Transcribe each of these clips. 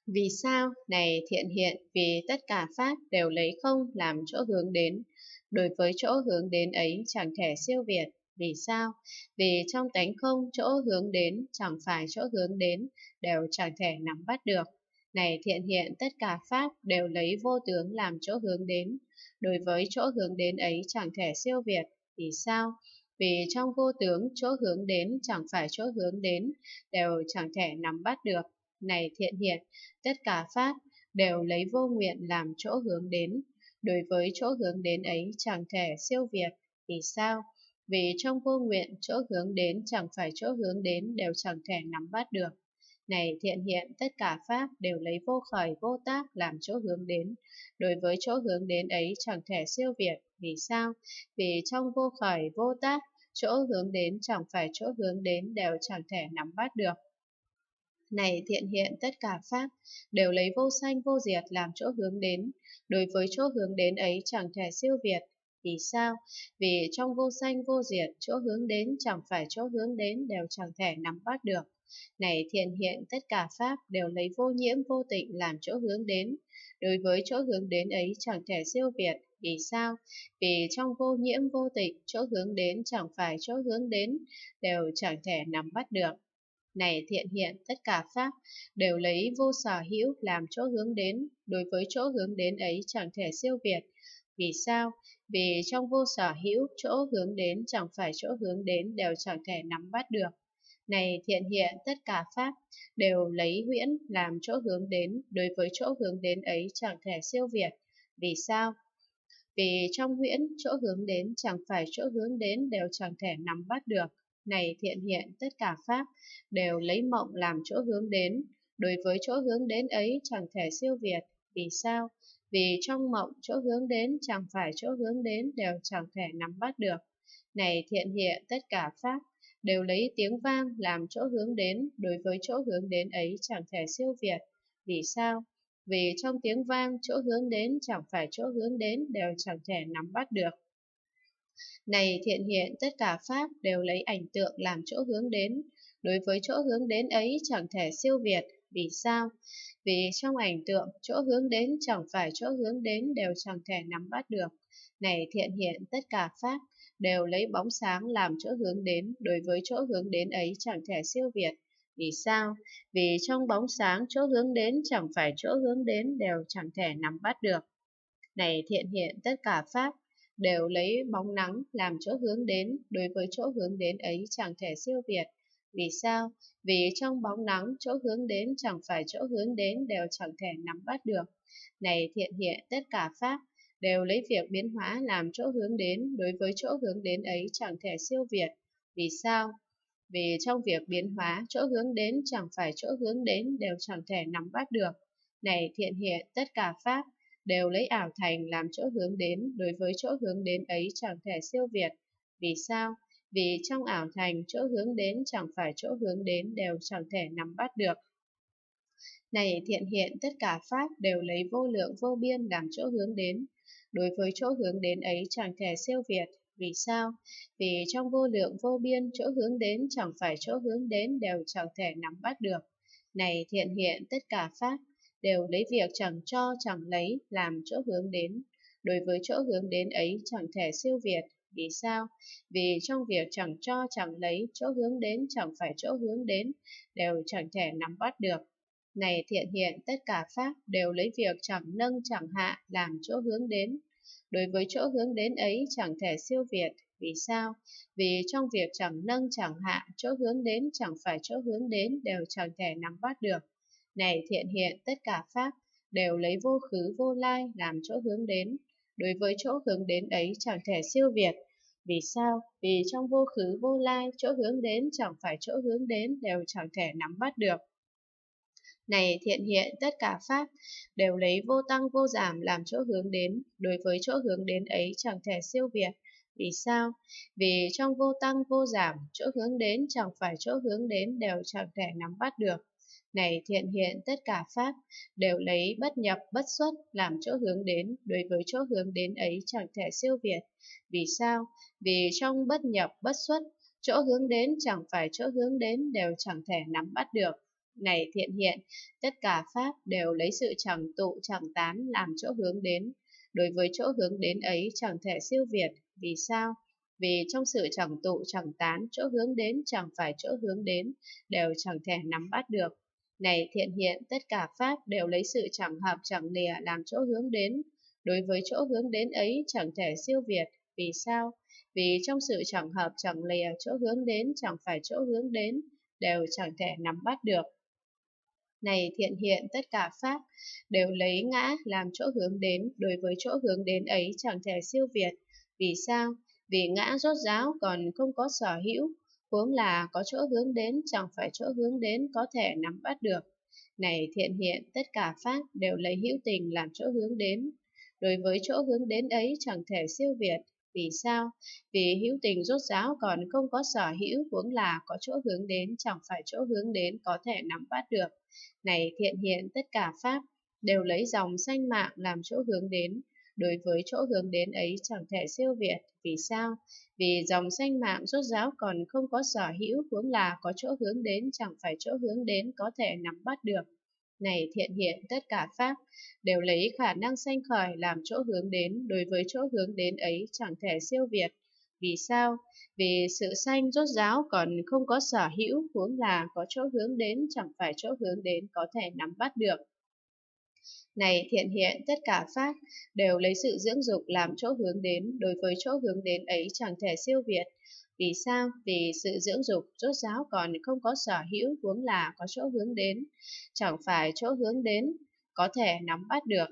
Vì sao? Này thiện hiện, vì tất cả pháp đều lấy không làm chỗ hướng đến. Đối với chỗ hướng đến ấy chẳng thể siêu việt. Vì sao? Vì trong tánh không chỗ hướng đến chẳng phải chỗ hướng đến đều chẳng thể nắm bắt được. Này thiện hiện, tất cả pháp đều lấy vô tướng làm chỗ hướng đến. Đối với chỗ hướng đến ấy chẳng thể siêu việt. Vì sao? Vì trong vô tướng chỗ hướng đến chẳng phải chỗ hướng đến đều chẳng thể nắm bắt được. Này thiện hiện, tất cả pháp đều lấy vô nguyện làm chỗ hướng đến. Đối với chỗ hướng đến ấy chẳng thể siêu việt. Vì sao? Vì trong vô nguyện chỗ hướng đến chẳng phải chỗ hướng đến đều chẳng thể nắm bắt được. Này thiện hiện, tất cả pháp đều lấy vô khởi vô tác làm chỗ hướng đến. Đối với chỗ hướng đến ấy chẳng thể siêu việt. Vì sao? Vì trong vô khởi vô tác chỗ hướng đến chẳng phải chỗ hướng đến đều chẳng thể nắm bắt được. Này thiện hiện, tất cả pháp đều lấy vô sanh vô diệt làm chỗ hướng đến. Đối với chỗ hướng đến ấy chẳng thể siêu việt. Vì sao? Vì trong vô sanh vô diệt chỗ hướng đến chẳng phải chỗ hướng đến đều chẳng thể nắm bắt được. Này thiện hiện, tất cả pháp đều lấy vô nhiễm vô tịnh làm chỗ hướng đến. Đối với chỗ hướng đến ấy chẳng thể siêu việt. Vì sao? Vì trong vô nhiễm vô tịnh chỗ hướng đến chẳng phải chỗ hướng đến đều chẳng thể nắm bắt được. Này thiện hiện, tất cả pháp đều lấy vô sở hữu làm chỗ hướng đến. Đối với chỗ hướng đến ấy chẳng thể siêu việt. Vì sao? Vì trong vô sở hữu chỗ hướng đến chẳng phải chỗ hướng đến đều chẳng thể nắm bắt được. Này thiện hiện, tất cả pháp đều lấy huyễn làm chỗ hướng đến. Đối với chỗ hướng đến ấy chẳng thể siêu việt. Vì sao? Vì trong huyễn chỗ hướng đến chẳng phải chỗ hướng đến đều chẳng thể nắm bắt được. Này thiện hiện, tất cả pháp đều lấy mộng làm chỗ hướng đến. Đối với chỗ hướng đến ấy chẳng thể siêu việt. Vì sao? Vì trong mộng chỗ hướng đến chẳng phải chỗ hướng đến đều chẳng thể nắm bắt được. Này thiện hiện, tất cả pháp đều lấy tiếng vang làm chỗ hướng đến. Đối với chỗ hướng đến ấy chẳng thể siêu việt. Vì sao? Vì trong tiếng vang chỗ hướng đến chẳng phải chỗ hướng đến đều chẳng thể nắm bắt được. Này thiện hiện, tất cả pháp đều lấy ảnh tượng làm chỗ hướng đến. Đối với chỗ hướng đến ấy chẳng thể siêu việt. Vì sao? Vì trong ảnh tượng chỗ hướng đến chẳng phải chỗ hướng đến đều chẳng thể nắm bắt được. Này thiện hiện, tất cả pháp đều lấy bóng sáng làm chỗ hướng đến. Đối với chỗ hướng đến ấy chẳng thể siêu việt. Vì sao? Vì trong bóng sáng chỗ hướng đến chẳng phải chỗ hướng đến đều chẳng thể nắm bắt được. Này thiện hiện, tất cả pháp đều lấy bóng nắng làm chỗ hướng đến. Đối với chỗ hướng đến ấy chẳng thể siêu việt. Vì sao? Vì trong bóng nắng chỗ hướng đến chẳng phải chỗ hướng đến đều chẳng thể nắm bắt được. Này thiện hiện, tất cả pháp đều lấy việc biến hóa làm chỗ hướng đến. Đối với chỗ hướng đến ấy chẳng thể siêu việt. Vì sao? Vì trong việc biến hóa chỗ hướng đến chẳng phải chỗ hướng đến đều chẳng thể nắm bắt được. Này thiện hiện, tất cả pháp đều lấy ảo thành làm chỗ hướng đến. Đối với chỗ hướng đến ấy chẳng thể siêu việt. Vì sao? Vì trong ảo thành chỗ hướng đến chẳng phải chỗ hướng đến đều chẳng thể nắm bắt được. Này thiện hiện, tất cả pháp đều lấy vô lượng vô biên làm chỗ hướng đến. Đối với chỗ hướng đến ấy chẳng thể siêu việt. Vì sao? Vì trong vô lượng vô biên chỗ hướng đến chẳng phải chỗ hướng đến đều chẳng thể nắm bắt được. Này thiện hiện, tất cả pháp đều lấy việc chẳng cho chẳng lấy làm chỗ hướng đến. Đối với chỗ hướng đến ấy chẳng thể siêu việt. Vì sao? Vì trong việc chẳng cho chẳng lấy chỗ hướng đến chẳng phải chỗ hướng đến đều chẳng thể nắm bắt được. Này thiện hiện, tất cả pháp đều lấy việc chẳng nâng chẳng hạ làm chỗ hướng đến. Đối với chỗ hướng đến ấy chẳng thể siêu việt. Vì sao? Vì trong việc chẳng nâng chẳng hạ, chỗ hướng đến chẳng phải chỗ hướng đến đều chẳng thể nắm bắt được. Này thiện hiện, tất cả pháp đều lấy vô khứ vô lai làm chỗ hướng đến. Đối với chỗ hướng đến ấy chẳng thể siêu việt. Vì sao? Vì trong vô khứ vô lai, chỗ hướng đến chẳng phải chỗ hướng đến đều chẳng thể nắm bắt được. Này thiện hiện, tất cả pháp đều lấy vô tăng vô giảm làm chỗ hướng đến. Đối với chỗ hướng đến ấy chẳng thể siêu việt. Vì sao? Vì trong vô tăng vô giảm, chỗ hướng đến chẳng phải chỗ hướng đến đều chẳng thể nắm bắt được. Này thiện hiện, tất cả pháp đều lấy bất nhập bất xuất làm chỗ hướng đến. Đối với chỗ hướng đến ấy chẳng thể siêu việt. Vì sao? Vì trong bất nhập bất xuất, chỗ hướng đến chẳng phải chỗ hướng đến đều chẳng thể nắm bắt được. Này thiện hiện, tất cả pháp đều lấy sự chẳng tụ chẳng tán làm chỗ hướng đến. Đối với chỗ hướng đến ấy chẳng thể siêu việt. Vì sao? Vì trong sự chẳng tụ chẳng tán, chỗ hướng đến chẳng phải chỗ hướng đến, đều chẳng thể nắm bắt được. Này thiện hiện, tất cả pháp đều lấy sự chẳng hợp chẳng lìa làm chỗ hướng đến. Đối với chỗ hướng đến ấy chẳng thể siêu việt. Vì sao? Vì trong sự chẳng hợp chẳng lìa, chỗ hướng đến chẳng phải chỗ hướng đến, đều chẳng thể nắm bắt được. Này thiện hiện, tất cả pháp đều lấy ngã làm chỗ hướng đến, đối với chỗ hướng đến ấy chẳng thể siêu việt. Vì sao? Vì ngã rốt ráo còn không có sở hữu, huống là có chỗ hướng đến chẳng phải chỗ hướng đến có thể nắm bắt được. Này thiện hiện, tất cả pháp đều lấy hữu tình làm chỗ hướng đến, đối với chỗ hướng đến ấy chẳng thể siêu việt. Vì sao? Vì hữu tình rốt ráo còn không có sở hữu, huống là có chỗ hướng đến chẳng phải chỗ hướng đến có thể nắm bắt được. Này thiện hiện, tất cả pháp đều lấy dòng sanh mạng làm chỗ hướng đến, đối với chỗ hướng đến ấy chẳng thể siêu việt. Vì sao? Vì dòng sanh mạng rốt ráo còn không có sở hữu, huống là có chỗ hướng đến chẳng phải chỗ hướng đến có thể nắm bắt được. Này thiện hiện, tất cả pháp đều lấy khả năng sanh khởi làm chỗ hướng đến, đối với chỗ hướng đến ấy chẳng thể siêu việt. Vì sao? Vì sự sanh rốt ráo còn không có sở hữu, huống là có chỗ hướng đến chẳng phải chỗ hướng đến có thể nắm bắt được. Này thiện hiện, tất cả pháp đều lấy sự dưỡng dục làm chỗ hướng đến, đối với chỗ hướng đến ấy chẳng thể siêu việt. Vì sao? Vì sự dưỡng dục rốt ráo còn không có sở hữu, huống là có chỗ hướng đến, chẳng phải chỗ hướng đến có thể nắm bắt được.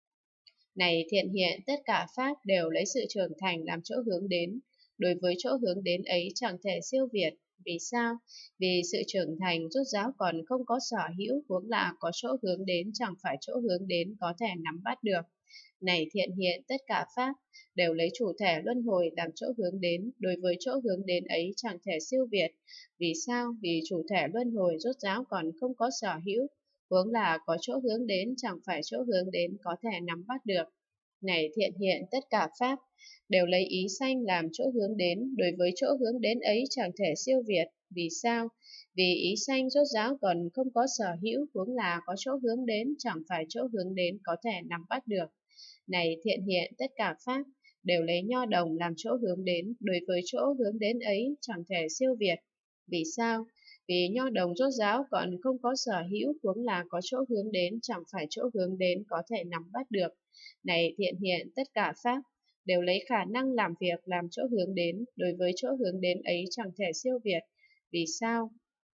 Này thiện hiện, tất cả pháp đều lấy sự trưởng thành làm chỗ hướng đến, đối với chỗ hướng đến ấy chẳng thể siêu việt. Vì sao? Vì sự trưởng thành rốt ráo còn không có sở hữu, huống là có chỗ hướng đến chẳng phải chỗ hướng đến có thể nắm bắt được. Này thiện hiện, tất cả pháp đều lấy chủ thể luân hồi làm chỗ hướng đến, đối với chỗ hướng đến ấy chẳng thể siêu việt. Vì sao? Vì chủ thể luân hồi rốt ráo còn không có sở hữu, huống là có chỗ hướng đến chẳng phải chỗ hướng đến có thể nắm bắt được. Này thiện hiện, tất cả pháp đều lấy ý sanh làm chỗ hướng đến, đối với chỗ hướng đến ấy chẳng thể siêu việt. Vì sao? Vì ý sanh rốt ráo còn không có sở hữu, huống là có chỗ hướng đến chẳng phải chỗ hướng đến có thể nắm bắt được. Này thiện hiện, tất cả pháp đều lấy nho đồng làm chỗ hướng đến, đối với chỗ hướng đến ấy chẳng thể siêu việt. Vì sao? Vì nho đồng rốt ráo còn không có sở hữu, huống là có chỗ hướng đến chẳng phải chỗ hướng đến có thể nắm bắt được. Này thiện hiện, tất cả pháp đều lấy khả năng làm việc làm chỗ hướng đến, đối với chỗ hướng đến ấy chẳng thể siêu việt. Vì sao?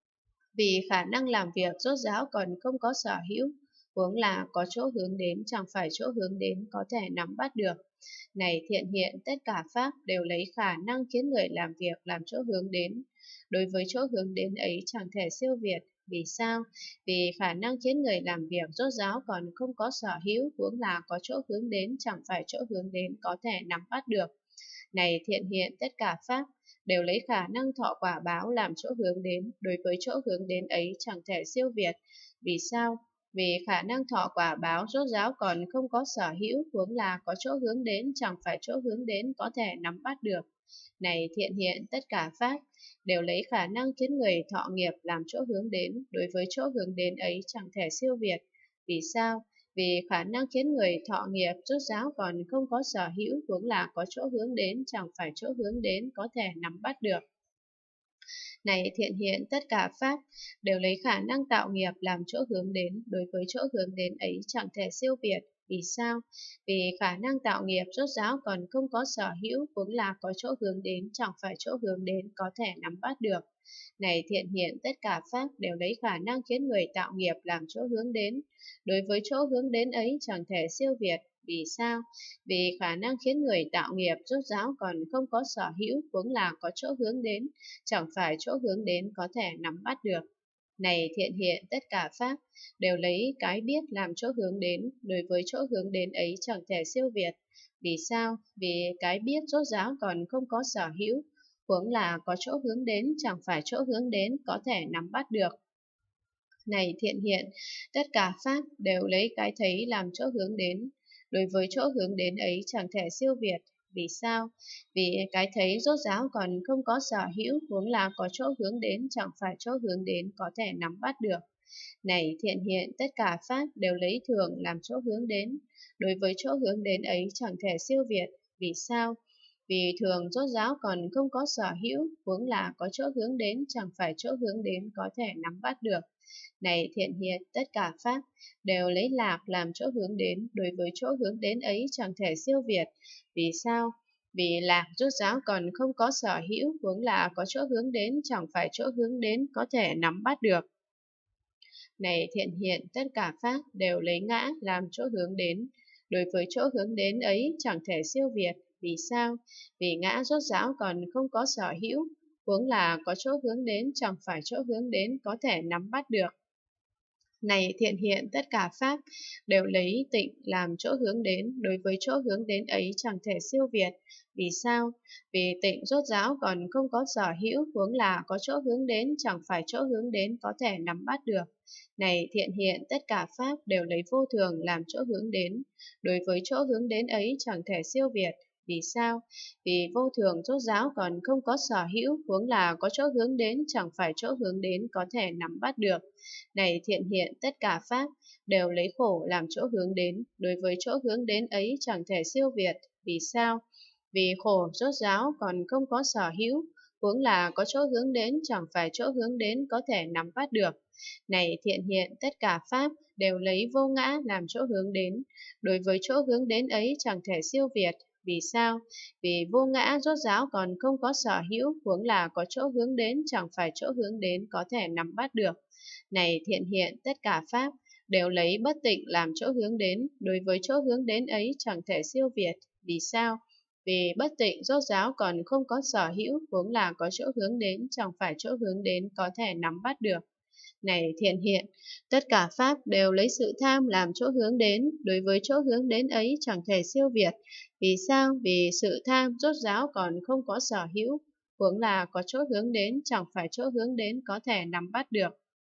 Vì khả năng làm việc rốt ráo còn không có sở hữu, huống là có chỗ hướng đến chẳng phải chỗ hướng đến có thể nắm bắt được. Này thiện hiện, tất cả pháp đều lấy khả năng khiến người làm việc làm chỗ hướng đến, đối với chỗ hướng đến ấy chẳng thể siêu việt. Vì sao? Vì khả năng khiến người làm việc rốt ráo còn không có sở hữu, huống là có chỗ hướng đến chẳng phải chỗ hướng đến có thể nắm bắt được. Này thiện hiện, tất cả pháp đều lấy khả năng thọ quả báo làm chỗ hướng đến, đối với chỗ hướng đến ấy chẳng thể siêu việt. Vì sao? Vì khả năng thọ quả báo rốt ráo còn không có sở hữu, huống là có chỗ hướng đến chẳng phải chỗ hướng đến có thể nắm bắt được. Này thiện hiện, tất cả pháp đều lấy khả năng khiến người thọ nghiệp làm chỗ hướng đến, đối với chỗ hướng đến ấy chẳng thể siêu việt. Vì sao? Vì khả năng khiến người thọ nghiệp rốt ráo còn không có sở hữu, huống là có chỗ hướng đến chẳng phải chỗ hướng đến có thể nắm bắt được. Này thiện hiện, tất cả pháp đều lấy khả năng tạo nghiệp làm chỗ hướng đến, đối với chỗ hướng đến ấy chẳng thể siêu việt. Vì sao? Vì khả năng tạo nghiệp rốt ráo còn không có sở hữu, huống là có chỗ hướng đến chẳng phải chỗ hướng đến có thể nắm bắt được. Này thiện hiện, tất cả pháp đều lấy khả năng khiến người tạo nghiệp làm chỗ hướng đến, đối với chỗ hướng đến ấy chẳng thể siêu việt. Vì sao? Vì khả năng khiến người tạo nghiệp rốt ráo còn không có sở hữu, huống là có chỗ hướng đến chẳng phải chỗ hướng đến có thể nắm bắt được. Này thiện hiện, tất cả pháp đều lấy cái biết làm chỗ hướng đến, đối với chỗ hướng đến ấy chẳng thể siêu việt. Vì sao? Vì cái biết rốt ráo còn không có sở hữu, huống là có chỗ hướng đến chẳng phải chỗ hướng đến có thể nắm bắt được. Này thiện hiện, tất cả pháp đều lấy cái thấy làm chỗ hướng đến, đối với chỗ hướng đến ấy chẳng thể siêu việt. Vì sao? Vì cái thấy rốt ráo còn không có sở hữu, huống là có chỗ hướng đến chẳng phải chỗ hướng đến có thể nắm bắt được. Này thiện hiện, tất cả pháp đều lấy thường làm chỗ hướng đến. Đối với chỗ hướng đến ấy chẳng thể siêu việt. Vì sao? Vì thường rốt ráo còn không có sở hữu, huống là có chỗ hướng đến chẳng phải chỗ hướng đến có thể nắm bắt được. Này thiện hiện, tất cả pháp đều lấy lạc làm chỗ hướng đến, đối với chỗ hướng đến ấy chẳng thể siêu việt. Vì sao? Vì lạc rốt ráo còn không có sở hữu, huống là có chỗ hướng đến chẳng phải chỗ hướng đến có thể nắm bắt được. Này thiện hiện, tất cả pháp đều lấy ngã làm chỗ hướng đến. Đối với chỗ hướng đến ấy chẳng thể siêu việt. Vì sao? Vì ngã rốt ráo còn không có sở hữu, huống là có chỗ hướng đến chẳng phải chỗ hướng đến có thể nắm bắt được. Này thiện hiện, tất cả pháp đều lấy tịnh làm chỗ hướng đến, đối với chỗ hướng đến ấy chẳng thể siêu việt. Vì sao? Vì tịnh rốt ráo còn không có sở hữu, huống là có chỗ hướng đến chẳng phải chỗ hướng đến có thể nắm bắt được. Này thiện hiện, tất cả pháp đều lấy vô thường làm chỗ hướng đến, đối với chỗ hướng đến ấy chẳng thể siêu việt. Vì sao? Vì vô thường rốt ráo còn không có sở hữu, huống là có chỗ hướng đến chẳng phải chỗ hướng đến có thể nắm bắt được. Này thiện hiện, tất cả pháp đều lấy khổ làm chỗ hướng đến, đối với chỗ hướng đến ấy chẳng thể siêu việt. Vì sao? Vì khổ rốt ráo còn không có sở hữu, huống là có chỗ hướng đến chẳng phải chỗ hướng đến có thể nắm bắt được. Này thiện hiện, tất cả pháp đều lấy vô ngã làm chỗ hướng đến, đối với chỗ hướng đến ấy chẳng thể siêu việt. Vì sao? Vì vô ngã rốt ráo còn không có sở hữu, huống là có chỗ hướng đến chẳng phải chỗ hướng đến có thể nắm bắt được. Này thiện hiện, tất cả pháp đều lấy bất tịnh làm chỗ hướng đến, đối với chỗ hướng đến ấy chẳng thể siêu việt. Vì sao? Vì bất tịnh rốt ráo còn không có sở hữu, huống là có chỗ hướng đến chẳng phải chỗ hướng đến có thể nắm bắt được. Này thiện hiện, tất cả pháp đều lấy sự tham làm chỗ hướng đến, đối với chỗ hướng đến ấy chẳng thể siêu việt. Vì sao? Vì sự tham rốt ráo còn không có sở hữu, huống là có chỗ hướng đến chẳng phải chỗ hướng đến có thể nắm bắt được.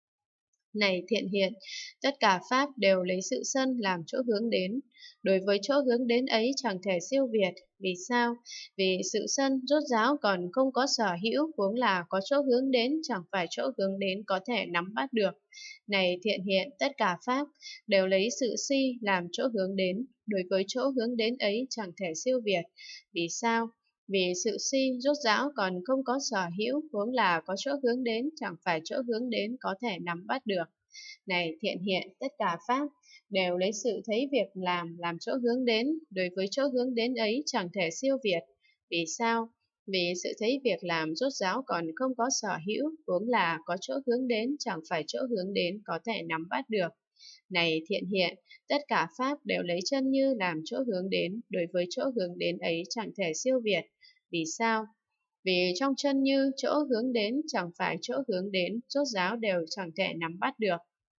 Này thiện hiện, tất cả pháp đều lấy sự sân làm chỗ hướng đến, đối với chỗ hướng đến ấy chẳng thể siêu việt. Vì sao? Vì sự sân rốt ráo còn không có sở hữu, huống là có chỗ hướng đến chẳng phải chỗ hướng đến có thể nắm bắt được. Này thiện hiện, tất cả pháp đều lấy sự si làm chỗ hướng đến, đối với chỗ hướng đến ấy chẳng thể siêu việt. Vì sao? Vì sự si rốt ráo còn không có sở hữu, huống là có chỗ hướng đến chẳng phải chỗ hướng đến có thể nắm bắt được. Này thiện hiện, tất cả pháp đều lấy sự thấy việc làm chỗ hướng đến, đối với chỗ hướng đến ấy chẳng thể siêu việt. Vì sao? Vì sự thấy việc làm rốt ráo còn không có sở hữu, huống là có chỗ hướng đến chẳng phải chỗ hướng đến có thể nắm bắt được. Này thiện hiện, tất cả pháp đều lấy chân như làm chỗ hướng đến, đối với chỗ hướng đến ấy chẳng thể siêu việt. Vì sao? Vì trong chân như, chỗ hướng đến chẳng phải chỗ hướng đến, rốt ráo đều chẳng thể nắm bắt được.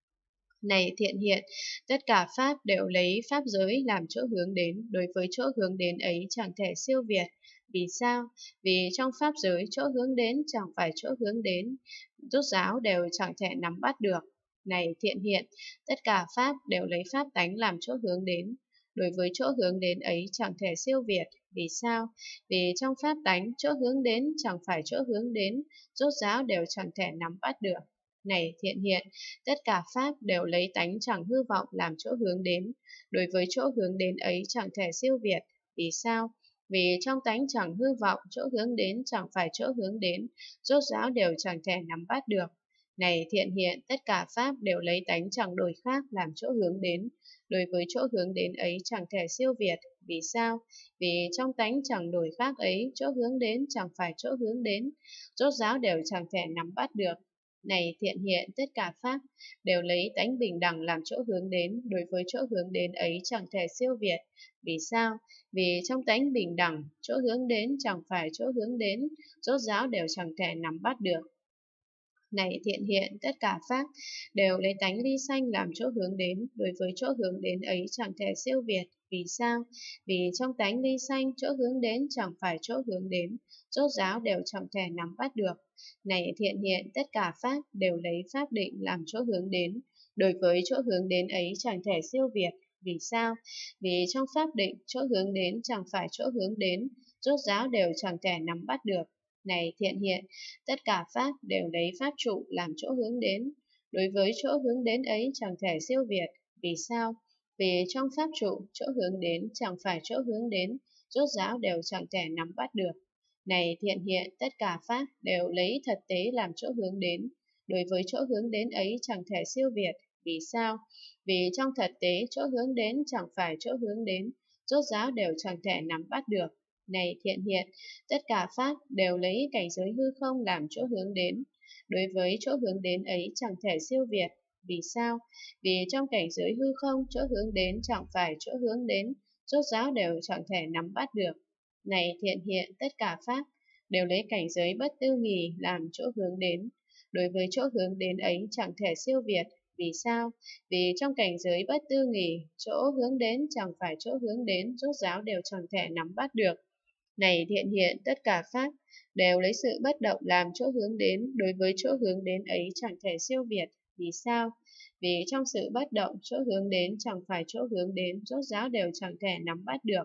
Này thiện hiện, tất cả pháp đều lấy pháp giới làm chỗ hướng đến, đối với chỗ hướng đến ấy chẳng thể siêu việt. Vì sao? Vì trong pháp giới chỗ hướng đến chẳng phải chỗ hướng đến, rốt ráo đều chẳng thể nắm bắt được. Này thiện hiện, tất cả pháp đều lấy pháp tánh làm chỗ hướng đến, đối với chỗ hướng đến ấy chẳng thể siêu việt. Vì sao? Vì trong pháp tánh chỗ hướng đến chẳng phải chỗ hướng đến, rốt ráo đều chẳng thể nắm bắt được. Này thiện hiện, tất cả pháp đều lấy tánh chẳng hư vọng làm chỗ hướng đến, đối với chỗ hướng đến ấy chẳng thể siêu việt. Vì sao? Vì trong tánh chẳng hư vọng, chỗ hướng đến chẳng phải chỗ hướng đến, rốt ráo đều chẳng thể nắm bắt được. Này thiện hiện, tất cả pháp đều lấy tánh chẳng đổi khác làm chỗ hướng đến, đối với chỗ hướng đến ấy chẳng thể siêu việt. Vì sao? Vì trong tánh chẳng đổi khác ấy, chỗ hướng đến chẳng phải chỗ hướng đến, rốt ráo đều chẳng thể nắm bắt được. Này thiện hiện, tất cả pháp đều lấy tánh bình đẳng làm chỗ hướng đến, đối với chỗ hướng đến ấy chẳng thể siêu việt. Vì sao? Vì trong tánh bình đẳng, chỗ hướng đến chẳng phải chỗ hướng đến, rốt ráo đều chẳng thể nắm bắt được. Này thiện hiện, tất cả pháp đều lấy tánh ly sanh làm chỗ hướng đến, đối với chỗ hướng đến ấy chẳng thể siêu việt. Vì sao? Vì trong tánh ly sanh, chỗ hướng đến chẳng phải chỗ hướng đến, rốt ráo đều chẳng thể nắm bắt được. Này thiện hiện, tất cả pháp đều lấy pháp định làm chỗ hướng đến, đối với chỗ hướng đến ấy chẳng thể siêu việt. Vì sao? Vì trong pháp định, chỗ hướng đến chẳng phải chỗ hướng đến, rốt ráo đều chẳng thể nắm bắt được. Này thiện hiện, tất cả pháp đều lấy pháp trụ làm chỗ hướng đến, đối với chỗ hướng đến ấy chẳng thể siêu việt. Vì sao? Vì trong pháp trụ, chỗ hướng đến chẳng phải chỗ hướng đến, rốt ráo đều chẳng thể nắm bắt được. Này thiện hiện, tất cả pháp đều lấy thật tế làm chỗ hướng đến, đối với chỗ hướng đến ấy chẳng thể siêu việt. Vì sao? Vì trong thật tế, chỗ hướng đến chẳng phải chỗ hướng đến, rốt ráo đều chẳng thể nắm bắt được. Này thiện hiện, tất cả pháp đều lấy cảnh giới hư không làm chỗ hướng đến, đối với chỗ hướng đến ấy chẳng thể siêu việt. Vì sao? Vì trong cảnh giới hư không, chỗ hướng đến chẳng phải chỗ hướng đến, rốt ráo đều chẳng thể nắm bắt được. Này thiện hiện, tất cả pháp đều lấy cảnh giới bất tư nghì làm chỗ hướng đến, đối với chỗ hướng đến ấy chẳng thể siêu việt. Vì sao? Vì trong cảnh giới bất tư nghì, chỗ hướng đến chẳng phải chỗ hướng đến, rốt ráo đều chẳng thể nắm bắt được. Này thiện hiện, tất cả pháp đều lấy sự bất động làm chỗ hướng đến, đối với chỗ hướng đến ấy chẳng thể siêu việt. Vì sao? Vì trong sự bất động, chỗ hướng đến chẳng phải chỗ hướng đến, rốt ráo đều chẳng thể nắm bắt được.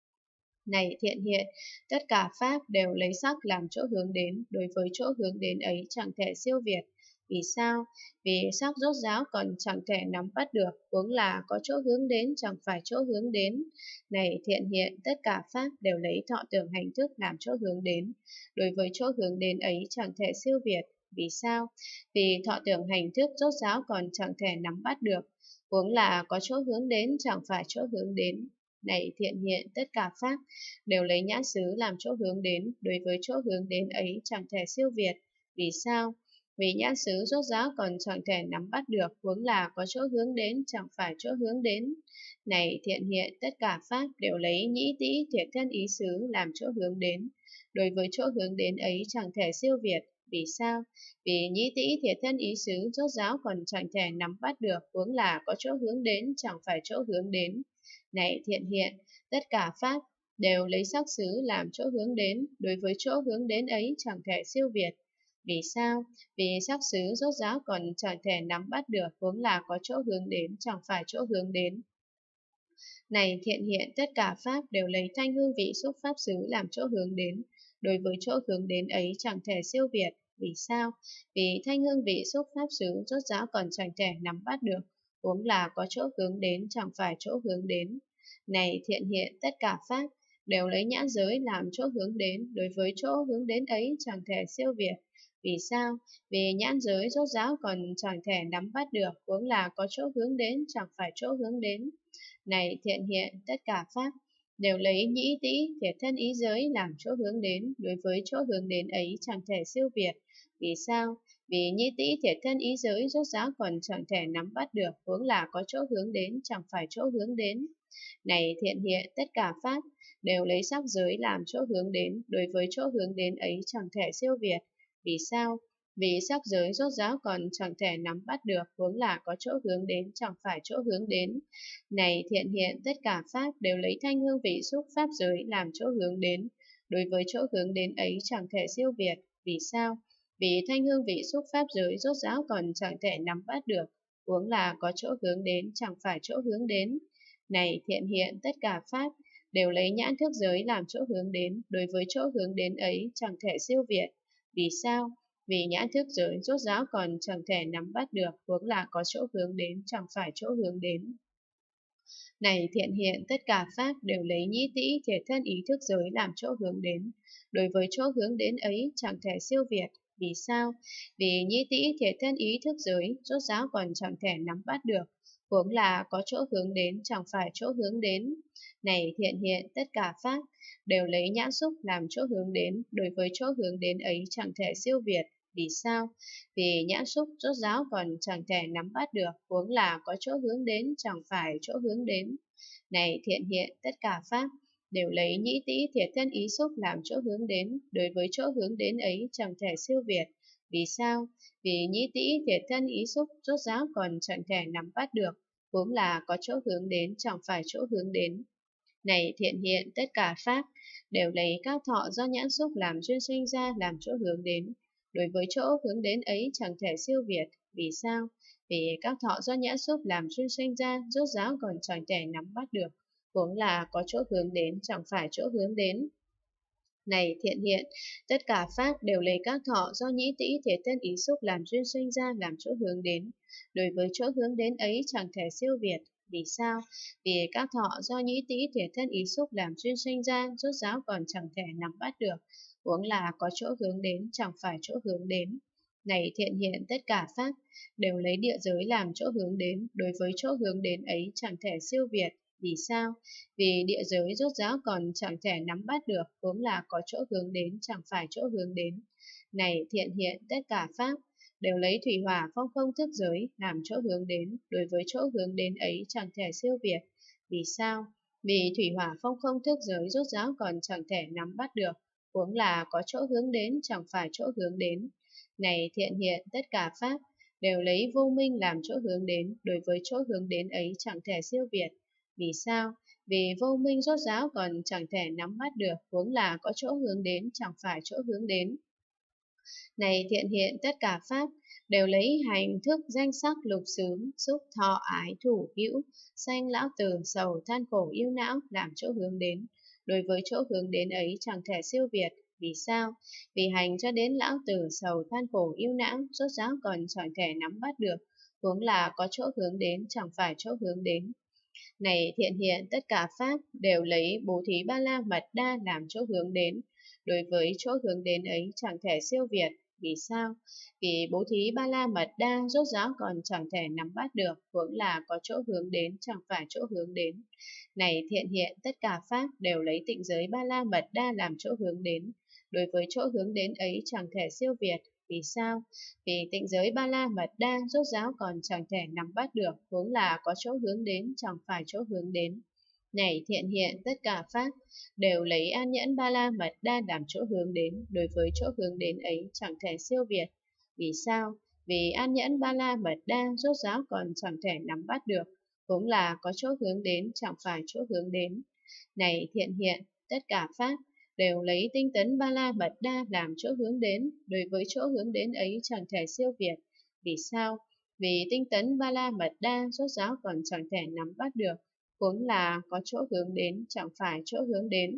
Này thiện hiện, tất cả pháp đều lấy sắc làm chỗ hướng đến, đối với chỗ hướng đến ấy chẳng thể siêu việt. Vì sao? Vì sắc rốt ráo còn chẳng thể nắm bắt được, huống là có chỗ hướng đến chẳng phải chỗ hướng đến. Này thiện hiện, tất cả pháp đều lấy thọ tưởng hành thức làm chỗ hướng đến, đối với chỗ hướng đến ấy chẳng thể siêu việt. Vì sao? Vì thọ tưởng hành thức rốt ráo còn chẳng thể nắm bắt được, huống là có chỗ hướng đến chẳng phải chỗ hướng đến. Này thiện hiện, tất cả pháp đều lấy nhãn xứ làm chỗ hướng đến, đối với chỗ hướng đến ấy chẳng thể siêu việt. Vì sao? Vì nhãn xứ rốt ráo còn chẳng thể nắm bắt được, huống là có chỗ hướng đến chẳng phải chỗ hướng đến. Này thiện hiện, tất cả pháp đều lấy nhĩ tĩ thiệt thân ý xứ làm chỗ hướng đến, đối với chỗ hướng đến ấy chẳng thể siêu việt. Vì sao? Vì nhĩ tĩ thiệt thân ý xứ rốt ráo còn chẳng thể nắm bắt được, huống là có chỗ hướng đến chẳng phải chỗ hướng đến. Này thiện hiện, tất cả pháp đều lấy sắc xứ làm chỗ hướng đến, đối với chỗ hướng đến ấy chẳng thể siêu việt. Vì sao? Vì sắc xứ rốt ráo còn chẳng thể nắm bắt được, huống là có chỗ hướng đến chẳng phải chỗ hướng đến. Này thiện hiện, tất cả pháp đều lấy thanh hương vị xúc pháp xứ làm chỗ hướng đến, đối với chỗ hướng đến ấy chẳng thể siêu việt. Vì sao? Vì thanh hương vị xúc pháp xứ rốt ráo còn chẳng thể nắm bắt được, huống là có chỗ hướng đến chẳng phải chỗ hướng đến. Này thiện hiện, tất cả pháp đều lấy nhãn giới làm chỗ hướng đến, đối với chỗ hướng đến ấy chẳng thể siêu việt. Vì sao? Vì nhãn giới rốt ráo còn chẳng thể nắm bắt được, huống là có chỗ hướng đến chẳng phải chỗ hướng đến. Này thiện hiện, tất cả pháp đều lấy nhĩ tĩ thiệt thân ý giới làm chỗ hướng đến, đối với chỗ hướng đến ấy chẳng thể siêu việt. Vì sao? Vì nhĩ tĩ thiệt thân ý giới rốt ráo còn chẳng thể nắm bắt được, huống là có chỗ hướng đến chẳng phải chỗ hướng đến. Này thiện hiện, tất cả pháp đều lấy sắc giới làm chỗ hướng đến, đối với chỗ hướng đến ấy chẳng thể siêu việt. Vì sao? Vì sắc giới rốt ráo còn chẳng thể nắm bắt được, huống là có chỗ hướng đến chẳng phải chỗ hướng đến. Này thiện hiện, tất cả pháp đều lấy thanh hương vị xúc pháp giới làm chỗ hướng đến, đối với chỗ hướng đến ấy chẳng thể siêu việt. Vì sao? Vì thanh hương vị xúc pháp giới rốt ráo còn chẳng thể nắm bắt được, huống là có chỗ hướng đến chẳng phải chỗ hướng đến. Này thiện hiện, tất cả pháp đều lấy nhãn thức giới làm chỗ hướng đến, đối với chỗ hướng đến ấy chẳng thể siêu việt. Vì sao? Vì nhãn thức giới rốt ráo còn chẳng thể nắm bắt được, huống là có chỗ hướng đến chẳng phải chỗ hướng đến. Này thiện hiện, tất cả pháp đều lấy nhĩ tĩ thiệt thân ý thức giới làm chỗ hướng đến, đối với chỗ hướng đến ấy chẳng thể siêu việt. Vì sao? Vì nhĩ tĩ thiệt thân ý thức giới rốt ráo còn chẳng thể nắm bắt được, huống là có chỗ hướng đến chẳng phải chỗ hướng đến. Này thiện hiện, tất cả pháp đều lấy nhãn xúc làm chỗ hướng đến, đối với chỗ hướng đến ấy chẳng thể siêu việt. Vì sao? Vì nhãn xúc rốt ráo còn chẳng thể nắm bắt được, huống là có chỗ hướng đến chẳng phải chỗ hướng đến. Này thiện hiện, tất cả pháp đều lấy nhĩ tĩ thiệt thân ý xúc làm chỗ hướng đến, đối với chỗ hướng đến ấy chẳng thể siêu việt. Vì sao? Vì nhĩ tĩ thiệt thân ý xúc rốt ráo còn chẳng thể nắm bắt được, huống là có chỗ hướng đến chẳng phải chỗ hướng đến. Này thiện hiện, tất cả pháp đều lấy các thọ do nhãn xúc làm duyên sinh ra làm chỗ hướng đến, đối với chỗ hướng đến ấy chẳng thể siêu việt. Vì sao? Vì các thọ do nhãn xúc làm duyên sinh ra rốt ráo còn chẳng thể nắm bắt được, huống là có chỗ hướng đến chẳng phải chỗ hướng đến. Này thiện hiện, tất cả pháp đều lấy các thọ do nhĩ tĩ thể thân ý xúc làm duyên sinh ra làm chỗ hướng đến. Đối với chỗ hướng đến ấy chẳng thể siêu việt. Vì sao? Vì các thọ do nhĩ tĩ thể thân ý xúc làm duyên sinh ra, rốt ráo còn chẳng thể nắm bắt được. Huống là có chỗ hướng đến chẳng phải chỗ hướng đến. Này thiện hiện, tất cả pháp đều lấy địa giới làm chỗ hướng đến. Đối với chỗ hướng đến ấy chẳng thể siêu việt. Vì sao? Vì địa giới rốt ráo còn chẳng thể nắm bắt được, vốn là có chỗ hướng đến chẳng phải chỗ hướng đến. Này thiện hiện, tất cả pháp đều lấy thủy hỏa phong không thức giới làm chỗ hướng đến, đối với chỗ hướng đến ấy chẳng thể siêu việt. Vì sao? Vì thủy hỏa phong không thức giới rốt ráo còn chẳng thể nắm bắt được, vốn là có chỗ hướng đến chẳng phải chỗ hướng đến. Này thiện hiện, tất cả pháp đều lấy vô minh làm chỗ hướng đến, đối với chỗ hướng đến ấy chẳng thể siêu việt. Vì sao? Vì vô minh rốt ráo còn chẳng thể nắm bắt được, huống là có chỗ hướng đến chẳng phải chỗ hướng đến. Này thiện hiện, tất cả pháp đều lấy hành thức danh sắc lục xứ xúc thọ ái thủ hữu sanh lão tử sầu than khổ yêu não làm chỗ hướng đến. Đối với chỗ hướng đến ấy chẳng thể siêu việt. Vì sao? Vì hành cho đến lão tử sầu than khổ yêu não rốt ráo còn chẳng thể nắm bắt được, huống là có chỗ hướng đến chẳng phải chỗ hướng đến. Này thiện hiện, tất cả pháp đều lấy bố thí ba la mật đa làm chỗ hướng đến. Đối với chỗ hướng đến ấy chẳng thể siêu việt. Vì sao? Vì bố thí ba la mật đa rốt ráo còn chẳng thể nắm bắt được, huống là có chỗ hướng đến chẳng phải chỗ hướng đến. Này thiện hiện, tất cả pháp đều lấy tịnh giới ba la mật đa làm chỗ hướng đến. Đối với chỗ hướng đến ấy chẳng thể siêu việt. Vì sao? Vì tịnh giới ba la mật đa rốt ráo còn chẳng thể nắm bắt được, huống là có chỗ hướng đến chẳng phải chỗ hướng đến. Này thiện hiện, tất cả pháp đều lấy an nhẫn ba la mật đa làm chỗ hướng đến, đối với chỗ hướng đến ấy chẳng thể siêu việt. Vì sao? Vì an nhẫn ba la mật đa rốt ráo còn chẳng thể nắm bắt được, huống là có chỗ hướng đến chẳng phải chỗ hướng đến. Này thiện hiện, tất cả pháp đều lấy tinh tấn ba la mật đa làm chỗ hướng đến, đối với chỗ hướng đến ấy chẳng thể siêu việt. Vì sao? Vì tinh tấn ba la mật đa rốt ráo còn chẳng thể nắm bắt được, huống là có chỗ hướng đến chẳng phải chỗ hướng đến.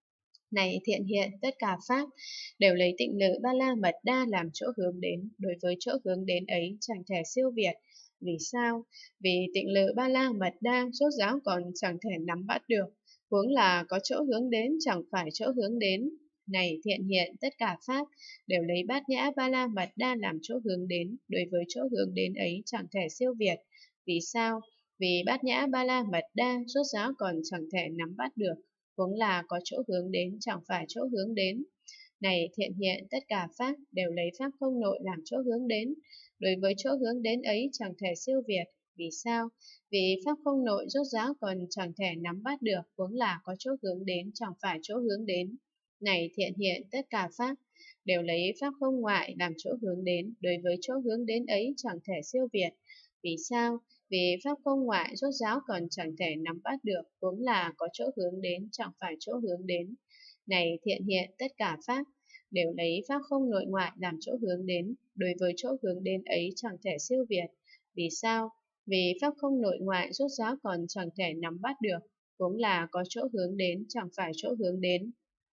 Này thiện hiện, tất cả pháp đều lấy tịnh lự ba la mật đa làm chỗ hướng đến, đối với chỗ hướng đến ấy chẳng thể siêu việt. Vì sao? Vì tịnh lự ba la mật đa rốt ráo còn chẳng thể nắm bắt được, huống là có chỗ hướng đến chẳng phải chỗ hướng đến. Này thiện hiện, tất cả pháp đều lấy bát nhã ba la mật đa làm chỗ hướng đến, đối với chỗ hướng đến ấy chẳng thể siêu việt. Vì sao? Vì bát nhã ba la mật đa rốt ráo còn chẳng thể nắm bắt được, huống là có chỗ hướng đến chẳng phải chỗ hướng đến. Này thiện hiện, tất cả pháp đều lấy pháp không nội làm chỗ hướng đến, đối với chỗ hướng đến ấy chẳng thể siêu việt. Vì sao? Vì pháp không nội rốt ráo còn chẳng thể nắm bắt được, huống là có chỗ hướng đến chẳng phải chỗ hướng đến. Này thiện hiện, tất cả pháp đều lấy pháp không ngoại làm chỗ hướng đến, đối với chỗ hướng đến ấy chẳng thể siêu việt. Vì sao? Vì pháp không ngoại rốt ráo còn chẳng thể nắm bắt được, huống là có chỗ hướng đến chẳng phải chỗ hướng đến. Này thiện hiện, tất cả pháp đều lấy pháp không nội ngoại làm chỗ hướng đến, đối với chỗ hướng đến ấy chẳng thể siêu việt. Vì sao? Vì pháp không nội ngoại rốt ráo còn chẳng thể nắm bắt được, huống là có chỗ hướng đến chẳng phải chỗ hướng đến.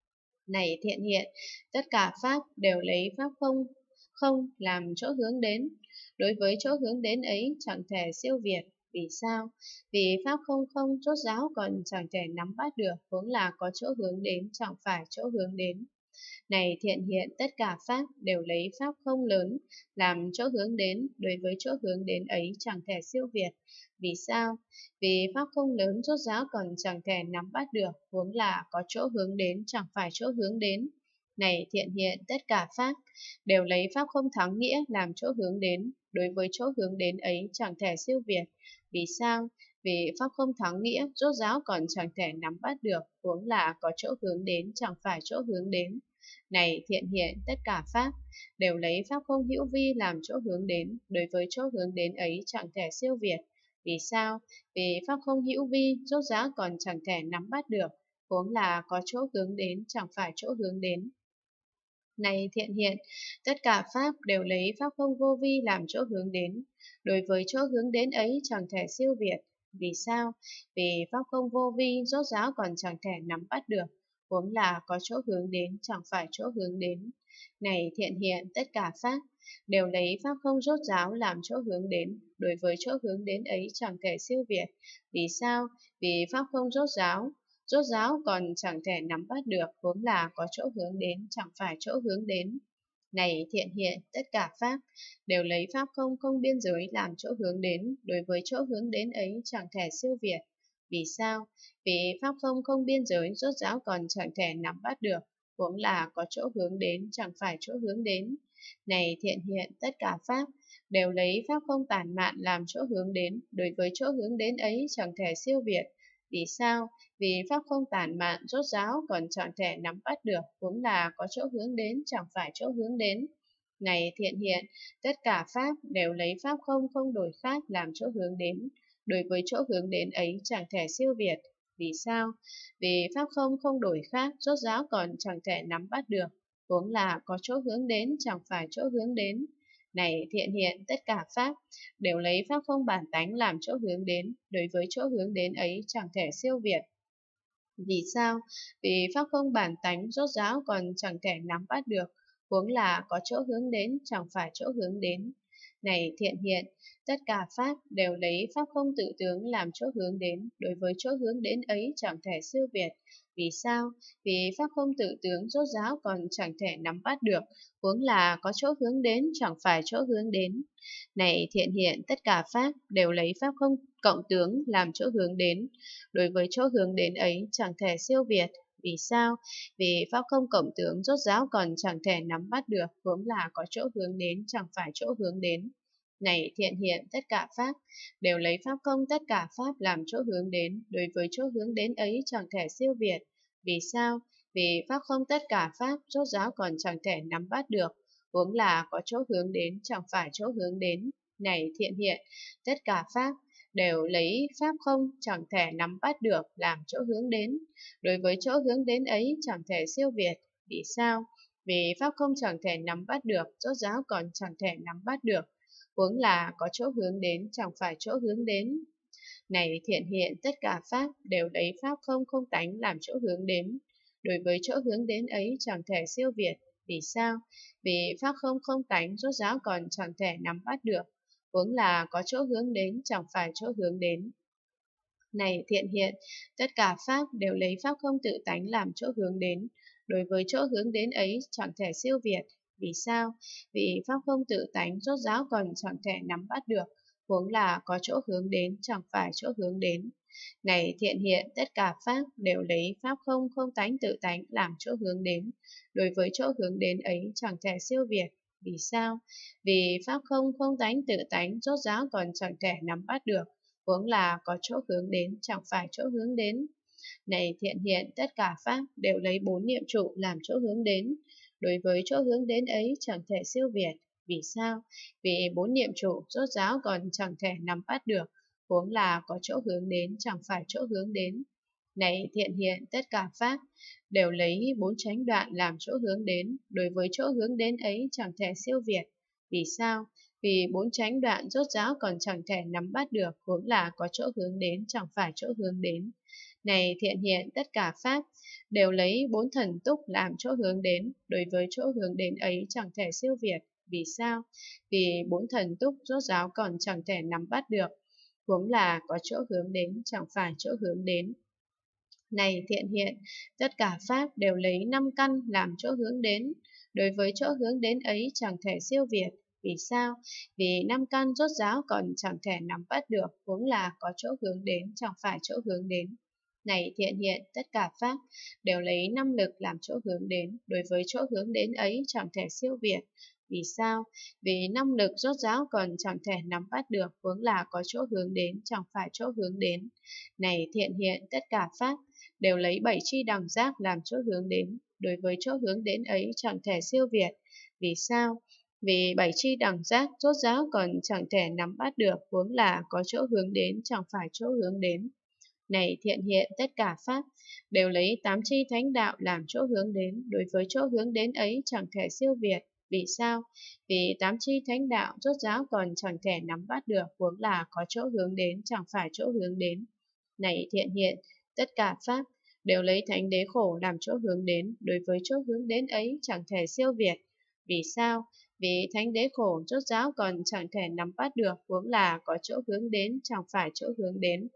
Này thiện hiện, tất cả pháp đều lấy pháp không không làm chỗ hướng đến, đối với chỗ hướng đến ấy chẳng thể siêu việt. Vì sao? Vì pháp không không rốt ráo còn chẳng thể nắm bắt được, huống là có chỗ hướng đến chẳng phải chỗ hướng đến. Này thiện hiện, tất cả pháp đều lấy pháp không lớn làm chỗ hướng đến, đối với chỗ hướng đến ấy chẳng thể siêu việt. Vì sao? Vì pháp không lớn rốt ráo còn chẳng thể nắm bắt được, huống là có chỗ hướng đến chẳng phải chỗ hướng đến. Này thiện hiện, tất cả pháp đều lấy pháp không thắng nghĩa làm chỗ hướng đến, đối với chỗ hướng đến ấy chẳng thể siêu việt. Vì sao? Vì pháp không thắng nghĩa rốt ráo còn chẳng thể nắm bắt được, huống là có chỗ hướng đến chẳng phải chỗ hướng đến. Này thiện hiện, tất cả pháp đều lấy pháp không hữu vi làm chỗ hướng đến, đối với chỗ hướng đến ấy chẳng thể siêu việt. Vì sao? Vì pháp không hữu vi rốt ráo còn chẳng thể nắm bắt được, huống là có chỗ hướng đến chẳng phải chỗ hướng đến. Này thiện hiện, tất cả pháp đều lấy pháp không vô vi làm chỗ hướng đến, đối với chỗ hướng đến ấy chẳng thể siêu việt. Vì sao? Vì pháp không vô vi rốt ráo còn chẳng thể nắm bắt được, huống là có chỗ hướng đến chẳng phải chỗ hướng đến. Này thiện hiện tất cả pháp đều lấy pháp không rốt ráo làm chỗ hướng đến, đối với chỗ hướng đến ấy chẳng thể siêu việt. Vì sao? Vì pháp không rốt ráo còn chẳng thể nắm bắt được, huống là có chỗ hướng đến chẳng phải chỗ hướng đến. Này thiện hiện tất cả pháp đều lấy pháp không không biên giới làm chỗ hướng đến, đối với chỗ hướng đến ấy chẳng thể siêu việt. Vì sao? Vì pháp không không biên giới rốt ráo còn chẳng thể nắm bắt được, huống là có chỗ hướng đến chẳng phải chỗ hướng đến. Này thiện hiện tất cả pháp đều lấy pháp không tản mạn làm chỗ hướng đến, đối với chỗ hướng đến ấy chẳng thể siêu việt. Vì sao? Vì pháp không tản mạn rốt ráo còn chẳng thể nắm bắt được, huống là có chỗ hướng đến chẳng phải chỗ hướng đến. Này thiện hiện, tất cả pháp đều lấy pháp không không đổi khác làm chỗ hướng đến, đối với chỗ hướng đến ấy chẳng thể siêu việt. Vì sao? Vì pháp không không đổi khác rốt ráo còn chẳng thể nắm bắt được, huống là có chỗ hướng đến chẳng phải chỗ hướng đến. Này thiện hiện tất cả pháp đều lấy pháp không bản tánh làm chỗ hướng đến, đối với chỗ hướng đến ấy chẳng thể siêu việt. Vì sao? Vì pháp không bản tánh rốt ráo còn chẳng thể nắm bắt được, huống là có chỗ hướng đến chẳng phải chỗ hướng đến. Này thiện hiện, tất cả pháp đều lấy pháp không tự tướng làm chỗ hướng đến, đối với chỗ hướng đến ấy chẳng thể siêu việt. Vì sao? Vì pháp không tự tướng rốt ráo còn chẳng thể nắm bắt được, huống là có chỗ hướng đến chẳng phải chỗ hướng đến. Này thiện hiện, tất cả pháp đều lấy pháp không cộng tướng làm chỗ hướng đến, đối với chỗ hướng đến ấy chẳng thể siêu việt. Vì sao? Vì pháp không cộng tướng rốt ráo còn chẳng thể nắm bắt được, huống là có chỗ hướng đến chẳng phải chỗ hướng đến. Này thiện hiện tất cả pháp đều lấy pháp không tất cả pháp làm chỗ hướng đến, đối với chỗ hướng đến ấy chẳng thể siêu việt. Vì sao? Vì pháp không tất cả pháp rốt ráo còn chẳng thể nắm bắt được, huống là có chỗ hướng đến chẳng phải chỗ hướng đến. Này thiện hiện tất cả pháp đều lấy pháp không chẳng thể nắm bắt được làm chỗ hướng đến, đối với chỗ hướng đến ấy chẳng thể siêu việt. Vì sao? Vì pháp không chẳng thể nắm bắt được, rốt ráo còn chẳng thể nắm bắt được, huống là có chỗ hướng đến chẳng phải chỗ hướng đến. Này thiện hiện tất cả pháp đều lấy pháp không không tánh làm chỗ hướng đến, đối với chỗ hướng đến ấy chẳng thể siêu việt. Vì sao? Vì pháp không không tánh rốt ráo còn chẳng thể nắm bắt được, huống là có chỗ hướng đến chẳng phải chỗ hướng đến. Này thiện hiện, tất cả pháp đều lấy pháp không tự tánh làm chỗ hướng đến, đối với chỗ hướng đến ấy chẳng thể siêu việt. Vì sao? Vì pháp không tự tánh rốt ráo còn chẳng thể nắm bắt được, huống là có chỗ hướng đến chẳng phải chỗ hướng đến. Này thiện hiện, tất cả pháp đều lấy pháp không không tánh tự tánh làm chỗ hướng đến, đối với chỗ hướng đến ấy chẳng thể siêu việt. Vì sao? Vì pháp không không tánh tự tánh rốt ráo còn chẳng thể nắm bắt được, huống là có chỗ hướng đến chẳng phải chỗ hướng đến. Này thiện hiện, tất cả pháp đều lấy bốn niệm trụ làm chỗ hướng đến, đối với chỗ hướng đến ấy chẳng thể siêu việt. Vì sao? Vì bốn niệm trụ rốt ráo còn chẳng thể nắm bắt được, huống là có chỗ hướng đến chẳng phải chỗ hướng đến. Này thiện hiện, tất cả pháp đều lấy bốn chánh đoạn làm chỗ hướng đến, đối với chỗ hướng đến ấy chẳng thể siêu việt. Vì sao? Vì bốn chánh đoạn rốt ráo còn chẳng thể nắm bắt được, huống là có chỗ hướng đến chẳng phải chỗ hướng đến. Này thiện hiện, tất cả pháp đều lấy bốn thần túc làm chỗ hướng đến, đối với chỗ hướng đến ấy chẳng thể siêu việt. Vì sao? Vì bốn thần túc rốt ráo còn chẳng thể nắm bắt được, huống là có chỗ hướng đến chẳng phải chỗ hướng đến. Này thiện hiện, tất cả pháp đều lấy năm căn làm chỗ hướng đến, đối với chỗ hướng đến ấy chẳng thể siêu việt. Vì sao? Vì năm căn rốt ráo còn chẳng thể nắm bắt được, huống là có chỗ hướng đến chẳng phải chỗ hướng đến. Này thiện hiện, tất cả pháp đều lấy năm lực làm chỗ hướng đến, đối với chỗ hướng đến ấy chẳng thể siêu việt. Vì sao? Vì năm lực rốt ráo còn chẳng thể nắm bắt được, huống là có chỗ hướng đến chẳng phải chỗ hướng đến. Này thiện hiện, tất cả pháp đều lấy bảy chi đẳng giác làm chỗ hướng đến, đối với chỗ hướng đến ấy chẳng thể siêu việt. Vì sao? Vì bảy chi đẳng giác rốt ráo còn chẳng thể nắm bắt được, huống là có chỗ hướng đến chẳng phải chỗ hướng đến. Này thiện hiện, tất cả pháp đều lấy tám chi thánh đạo làm chỗ hướng đến, đối với chỗ hướng đến ấy chẳng thể siêu việt. Vì sao? Vì tám chi thánh đạo rốt ráo còn chẳng thể nắm bắt được, huống là có chỗ hướng đến chẳng phải chỗ hướng đến. Này thiện hiện, tất cả pháp đều lấy thánh đế khổ làm chỗ hướng đến, đối với chỗ hướng đến ấy chẳng thể siêu việt. Vì sao? Vì thánh đế khổ rốt ráo còn chẳng thể nắm bắt được, huống là có chỗ hướng đến chẳng phải chỗ hướng đến.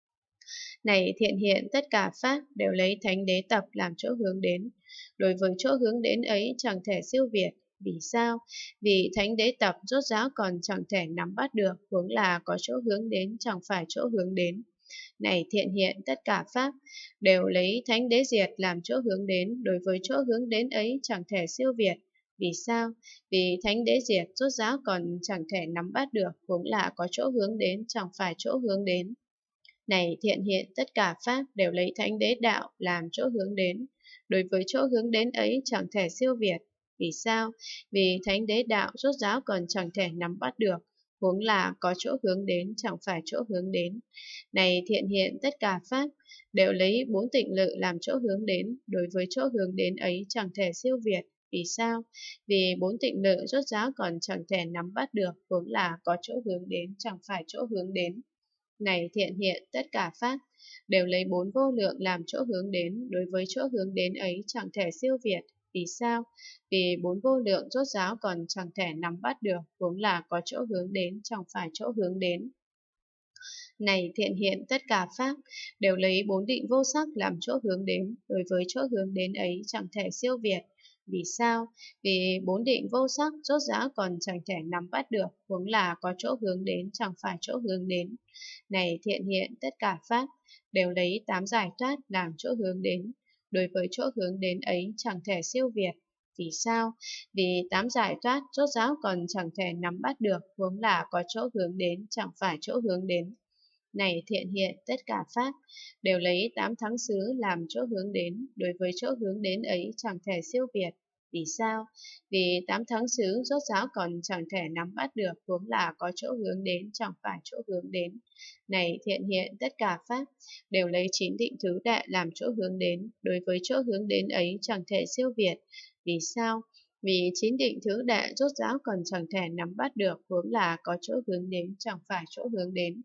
Này thiện hiện tất cả pháp đều lấy thánh đế tập làm chỗ hướng đến. Đối với chỗ hướng đến ấy chẳng thể siêu việt. Vì sao? Vì thánh đế tập rốt ráo còn chẳng thể nắm bắt được, huống là có chỗ hướng đến chẳng phải chỗ hướng đến. Này thiện hiện tất cả pháp đều lấy thánh đế diệt làm chỗ hướng đến, đối với chỗ hướng đến ấy chẳng thể siêu việt. Vì sao? Vì thánh đế diệt rốt ráo còn chẳng thể nắm bắt được, huống là có chỗ hướng đến chẳng phải chỗ hướng đến. Này thiện hiện tất cả pháp đều lấy thánh đế đạo làm chỗ hướng đến, đối với chỗ hướng đến ấy chẳng thể siêu việt. Vì sao? Vì thánh đế đạo rốt ráo còn chẳng thể nắm bắt được, huống là có chỗ hướng đến chẳng phải chỗ hướng đến. Này thiện hiện tất cả pháp đều lấy bốn tịnh lự làm chỗ hướng đến, đối với chỗ hướng đến ấy chẳng thể siêu việt. Vì sao? Vì bốn tịnh lự rốt ráo còn chẳng thể nắm bắt được, huống là có chỗ hướng đến chẳng phải chỗ hướng đến. Này thiện hiện tất cả pháp đều lấy bốn vô lượng làm chỗ hướng đến, đối với chỗ hướng đến ấy chẳng thể siêu việt. Vì sao? Vì bốn vô lượng rốt ráo còn chẳng thể nắm bắt được, huống là có chỗ hướng đến chẳng phải chỗ hướng đến. Này thiện hiện tất cả pháp đều lấy bốn định vô sắc làm chỗ hướng đến, đối với chỗ hướng đến ấy chẳng thể siêu việt. Vì sao? Vì bốn định vô sắc rốt ráo còn chẳng thể nắm bắt được, huống là có chỗ hướng đến chẳng phải chỗ hướng đến. Này thiện hiện tất cả pháp đều lấy tám giải thoát làm chỗ hướng đến, đối với chỗ hướng đến ấy chẳng thể siêu việt. Vì sao? Vì tám giải thoát rốt ráo còn chẳng thể nắm bắt được, huống là có chỗ hướng đến chẳng phải chỗ hướng đến. Này thiện hiện tất cả pháp đều lấy tám thắng xứ làm chỗ hướng đến, đối với chỗ hướng đến ấy chẳng thể siêu việt. Vì sao? Vì tám thắng xứ rốt ráo còn chẳng thể nắm bắt được, huống là có chỗ hướng đến chẳng phải chỗ hướng đến. Này thiện hiện tất cả pháp đều lấy chín định thứ đệ làm chỗ hướng đến, đối với chỗ hướng đến ấy chẳng thể siêu việt. Vì sao? Vì chín định thứ đệ rốt ráo còn chẳng thể nắm bắt được, huống là có chỗ hướng đến chẳng phải chỗ hướng đến.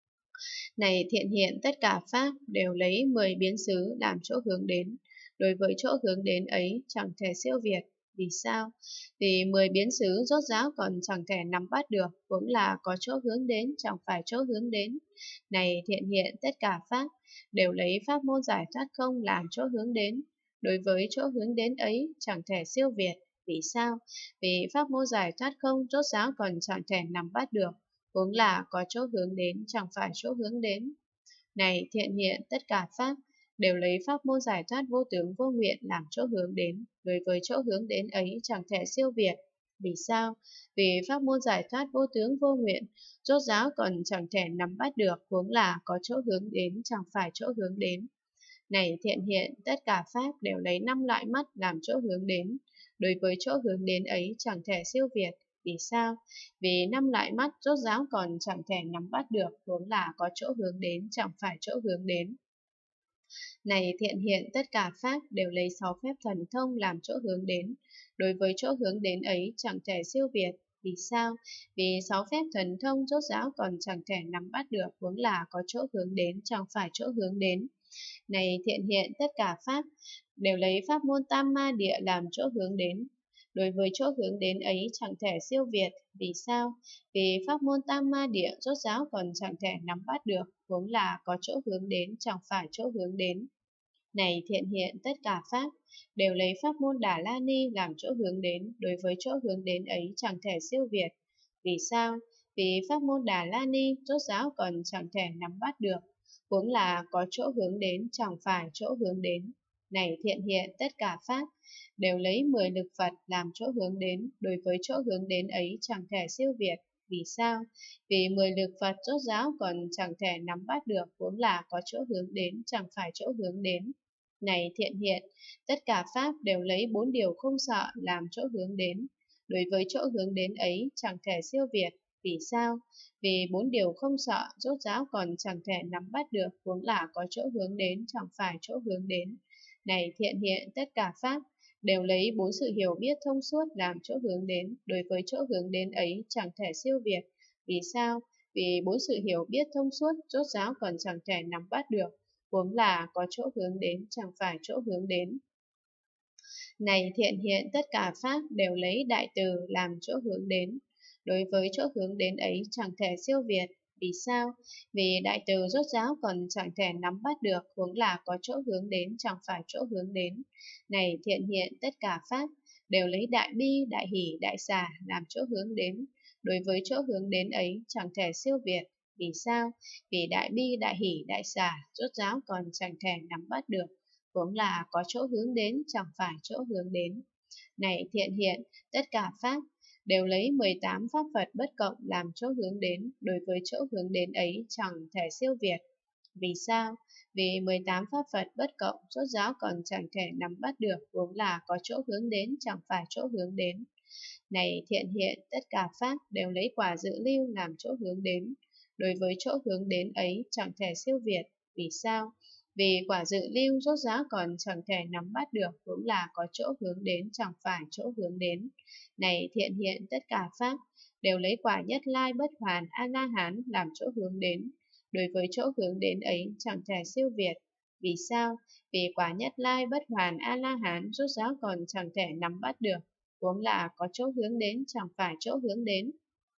Này thiện hiện tất cả pháp đều lấy 10 biến xứ làm chỗ hướng đến, đối với chỗ hướng đến ấy chẳng thể siêu việt. Vì sao? Vì 10 biến xứ rốt ráo còn chẳng thể nắm bắt được, cũng là có chỗ hướng đến chẳng phải chỗ hướng đến. Này thiện hiện tất cả pháp đều lấy pháp môn giải thoát không làm chỗ hướng đến, đối với chỗ hướng đến ấy chẳng thể siêu việt. Vì sao? Vì pháp môn giải thoát không rốt ráo còn chẳng thể nắm bắt được, huống là có chỗ hướng đến chẳng phải chỗ hướng đến. Này thiện hiện tất cả pháp đều lấy pháp môn giải thoát vô tướng vô nguyện làm chỗ hướng đến, đối với chỗ hướng đến ấy chẳng thể siêu việt. Vì sao? Vì pháp môn giải thoát vô tướng vô nguyện rốt ráo còn chẳng thể nắm bắt được, huống là có chỗ hướng đến chẳng phải chỗ hướng đến. Này thiện hiện tất cả pháp đều lấy 5 loại mắt làm chỗ hướng đến, đối với chỗ hướng đến ấy chẳng thể siêu việt. Vì sao? Vì 5 loại mắt rốt ráo còn chẳng thể nắm bắt được, huống là có chỗ hướng đến chẳng phải chỗ hướng đến. Này thiện hiện tất cả pháp đều lấy 6 phép thần thông làm chỗ hướng đến, đối với chỗ hướng đến ấy chẳng thể siêu việt. Vì sao? Vì 6 phép thần thông rốt ráo còn chẳng thể nắm bắt được, huống là có chỗ hướng đến chẳng phải chỗ hướng đến. Này thiện hiện tất cả pháp đều lấy pháp môn tam ma địa làm chỗ hướng đến, đối với chỗ hướng đến ấy chẳng thể siêu việt. Vì sao? Vì pháp môn tam ma địa rốt ráo còn chẳng thể nắm bắt được, huống là có chỗ hướng đến chẳng phải chỗ hướng đến. Này thiện hiện tất cả pháp đều lấy pháp môn Đà La Ni làm chỗ hướng đến, đối với chỗ hướng đến ấy chẳng thể siêu việt. Vì sao? Vì pháp môn Đà La Ni rốt ráo còn chẳng thể nắm bắt được, huống là có chỗ hướng đến chẳng phải chỗ hướng đến. Này thiện hiện tất cả pháp đều lấy 10 lực Phật làm chỗ hướng đến, đối với chỗ hướng đến ấy chẳng thể siêu việt. Vì sao? Vì 10 lực Phật rốt ráo còn chẳng thể nắm bắt được, huống là có chỗ hướng đến chẳng phải chỗ hướng đến. Này thiện hiện, tất cả pháp đều lấy 4 điều không sợ làm chỗ hướng đến, đối với chỗ hướng đến ấy chẳng thể siêu việt. Vì sao? Vì 4 điều không sợ rốt ráo còn chẳng thể nắm bắt được, huống là có chỗ hướng đến chẳng phải chỗ hướng đến. Này thiện hiện tất cả pháp đều lấy 4 sự hiểu biết thông suốt làm chỗ hướng đến, đối với chỗ hướng đến ấy chẳng thể siêu việt. Vì sao? Vì 4 sự hiểu biết thông suốt rốt ráo còn chẳng thể nắm bắt được, huống là có chỗ hướng đến chẳng phải chỗ hướng đến. Này thiện hiện tất cả pháp đều lấy đại từ làm chỗ hướng đến. Đối với chỗ hướng đến ấy chẳng thể siêu việt. Vì sao? Vì đại từ rốt ráo còn chẳng thể nắm bắt được, huống là có chỗ hướng đến chẳng phải chỗ hướng đến. Này thiện hiện tất cả pháp đều lấy đại bi, đại hỷ, đại xả làm chỗ hướng đến. Đối với chỗ hướng đến ấy chẳng thể siêu việt. Vì sao? Vì đại bi, đại hỷ, đại xả rốt ráo còn chẳng thể nắm bắt được, huống là có chỗ hướng đến chẳng phải chỗ hướng đến. Này thiện hiện, tất cả pháp đều lấy 18 pháp Phật bất cộng làm chỗ hướng đến, đối với chỗ hướng đến ấy chẳng thể siêu việt. Vì sao? Vì 18 pháp Phật bất cộng rốt ráo còn chẳng thể nắm bắt được, huống là có chỗ hướng đến chẳng phải chỗ hướng đến. Này thiện hiện, tất cả pháp đều lấy quả dự lưu làm chỗ hướng đến, đối với chỗ hướng đến ấy chẳng thể siêu việt. Vì sao? Vì quả dự lưu rốt ráo còn chẳng thể nắm bắt được, cũng là có chỗ hướng đến chẳng phải chỗ hướng đến. Này thiện hiện, tất cả pháp đều lấy quả nhất lai bất hoàn A-la-hán làm chỗ hướng đến, đối với chỗ hướng đến ấy chẳng thể siêu việt. Vì sao? Vì quả nhất lai bất hoàn A-la-hán rốt ráo còn chẳng thể nắm bắt được, huống là có chỗ hướng đến chẳng phải chỗ hướng đến.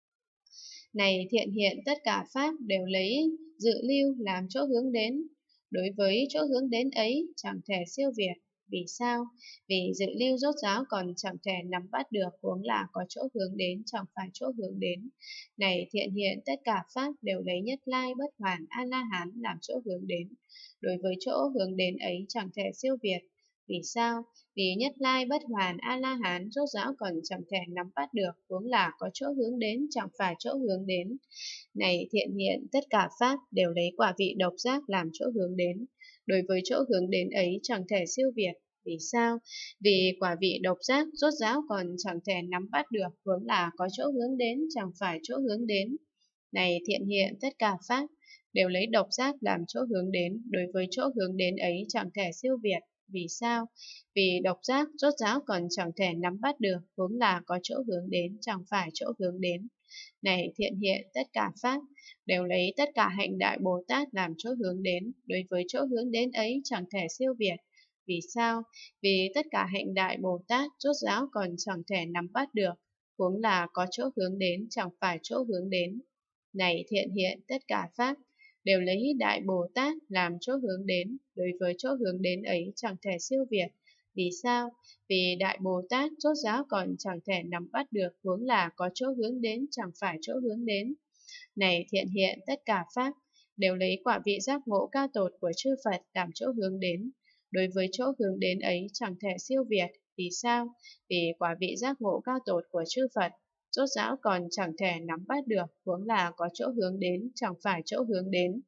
Này thiện hiện, tất cả pháp đều lấy dự lưu làm chỗ hướng đến, đối với chỗ hướng đến ấy chẳng thể siêu việt. Vì sao? Vì dự lưu rốt ráo còn chẳng thể nắm bắt được, huống là có chỗ hướng đến chẳng phải chỗ hướng đến. Này thiện hiện, tất cả pháp đều lấy nhất lai bất hoàn A-la-hán làm chỗ hướng đến, đối với chỗ hướng đến ấy chẳng thể siêu việt. Vì sao? Vì nhất lai bất hoàn A-la-hán rốt ráo còn chẳng thể nắm bắt được, huống là có chỗ hướng đến chẳng phải chỗ hướng đến. Này thiện hiện, tất cả pháp đều lấy quả vị độc giác làm chỗ hướng đến, đối với chỗ hướng đến ấy chẳng thể siêu việt. Vì sao? Vì quả vị độc giác rốt ráo còn chẳng thể nắm bắt được, huống là có chỗ hướng đến chẳng phải chỗ hướng đến. Này thiện hiện, tất cả pháp đều lấy độc giác làm chỗ hướng đến, đối với chỗ hướng đến ấy chẳng thể siêu việt. Vì sao? Vì độc giác rốt ráo còn chẳng thể nắm bắt được, huống là có chỗ hướng đến chẳng phải chỗ hướng đến. Này thiện hiện, tất cả pháp đều lấy tất cả hạnh đại Bồ Tát làm chỗ hướng đến, đối với chỗ hướng đến ấy chẳng thể siêu việt. Vì sao? Vì tất cả hạnh đại Bồ Tát rốt ráo còn chẳng thể nắm bắt được, huống là có chỗ hướng đến chẳng phải chỗ hướng đến. Này thiện hiện, tất cả pháp đều lấy đại Bồ Tát làm chỗ hướng đến, đối với chỗ hướng đến ấy chẳng thể siêu việt. Vì sao? Vì đại Bồ Tát rốt ráo còn chẳng thể nắm bắt được, huống là có chỗ hướng đến chẳng phải chỗ hướng đến. Này thiện hiện, tất cả pháp đều lấy quả vị giác ngộ cao tột của chư Phật làm chỗ hướng đến, đối với chỗ hướng đến ấy chẳng thể siêu việt. Vì sao? Vì quả vị giác ngộ cao tột của chư Phật rốt ráo còn chẳng thể nắm bắt được, huống là có chỗ hướng đến chẳng phải chỗ hướng đến.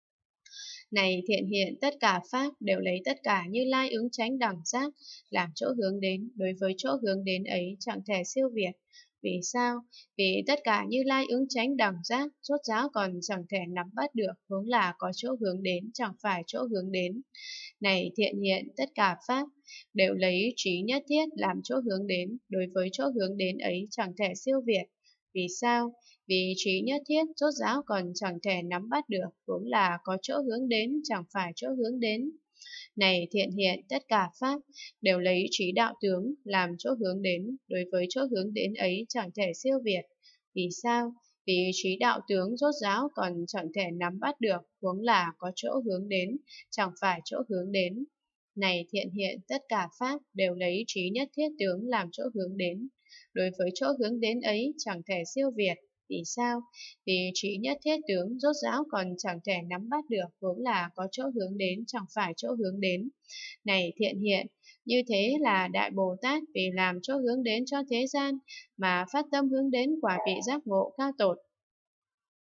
Này thiện hiện, tất cả pháp đều lấy tất cả Như Lai ứng chánh đẳng giác làm chỗ hướng đến, đối với chỗ hướng đến ấy chẳng thể siêu việt. Vì sao? Vì tất cả Như Lai ứng chánh đẳng giác rốt ráo còn chẳng thể nắm bắt được, huống là có chỗ hướng đến chẳng phải chỗ hướng đến. Này thiện hiện, tất cả pháp đều lấy trí nhất thiết làm chỗ hướng đến, đối với chỗ hướng đến ấy chẳng thể siêu việt. Vì sao? Vì trí nhất thiết rốt ráo còn chẳng thể nắm bắt được, cũng là có chỗ hướng đến chẳng phải chỗ hướng đến. Này thiện hiện, tất cả pháp đều lấy trí đạo tướng làm chỗ hướng đến, đối với chỗ hướng đến ấy chẳng thể siêu việt. Vì sao? Vì trí đạo tướng rốt ráo còn chẳng thể nắm bắt được, huống là có chỗ hướng đến chẳng phải chỗ hướng đến. Này thiện hiện, tất cả pháp đều lấy trí nhất thiết tướng làm chỗ hướng đến, đối với chỗ hướng đến ấy chẳng thể siêu việt. Vì sao? Vì trí nhất thiết tướng rốt ráo còn chẳng thể nắm bắt được, huống là có chỗ hướng đến chẳng phải chỗ hướng đến. Này thiện hiện, như thế là Đại Bồ Tát vì làm chỗ hướng đến cho thế gian mà phát tâm hướng đến quả vị giác ngộ cao tột,